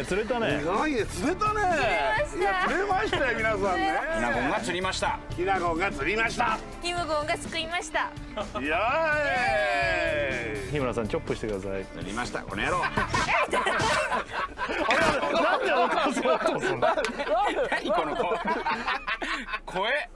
釣れたね。 すごいね、釣れたね。いや、釣れましたよ、皆さんね。 きなこんが釣りました。 きなこんが釣りました。 キムゴンが救いました。 イエーイ。 日村さんチョップしてください。 釣りました。この野郎。 なんで落とそうとすんの。 何この声。